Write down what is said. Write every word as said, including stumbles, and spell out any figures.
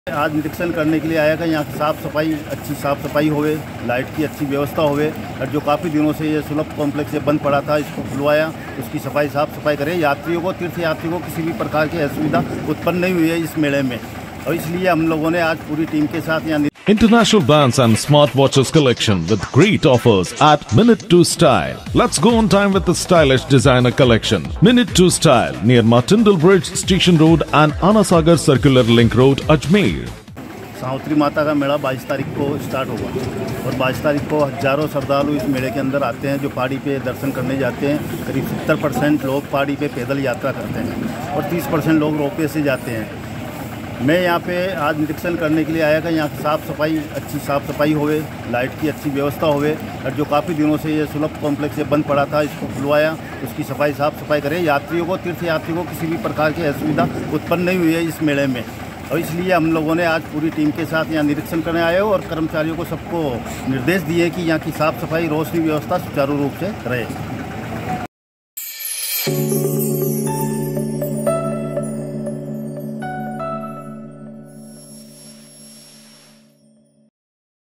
आज निरीक्षण करने के लिए आया कि यहाँ की साफ़ सफाई अच्छी साफ़ सफाई होवे, लाइट की अच्छी व्यवस्था होवे और जो काफ़ी दिनों से ये सुलभ कॉम्प्लेक्स बंद पड़ा था इसको खुलवाया, उसकी सफाई साफ़ सफाई करें। यात्रियों को तीर्थ यात्रियों को किसी भी प्रकार की असुविधा उत्पन्न नहीं हुई है इस मेले में, और इसलिए हम लोगों ने आज पूरी टीम के साथ यहाँ International brands and smartwatches collection with great offers at Minute to Style. Let's go on time with the stylish designer collection. Minute to Style near Martindale Bridge, Station Road and Anasagar Circular Link Road, Ajmer. Savitri माता का मेला बाईस तारीख को start होगा और बाईस तारीख को हजारों श्रद्धालु इस मेले के अंदर आते हैं जो पहाड़ी पे दर्शन करने जाते हैं। करीब सत्तर परसेंट लोग पहाड़ी पे पैदल यात्रा करते हैं और तीस परसेंट लोग रोपवे से जाते हैं। मैं यहाँ पे आज निरीक्षण करने के लिए आया कि यहाँ की साफ़ सफाई अच्छी साफ़ सफाई होवे, लाइट की अच्छी व्यवस्था होवे और जो काफ़ी दिनों से ये सुलभ कॉम्प्लेक्स बंद पड़ा था इसको खुलवाया, उसकी सफाई साफ़ सफाई करें। यात्रियों को तीर्थ यात्रियों को किसी भी प्रकार की असुविधा उत्पन्न नहीं हुई है इस मेले में, और इसलिए हम लोगों ने आज पूरी टीम के साथ यहाँ निरीक्षण करने आए हो और कर्मचारियों को सबको निर्देश दिए कि यहाँ की साफ़ सफाई रोशनी व्यवस्था सुचारू रूप से रहे।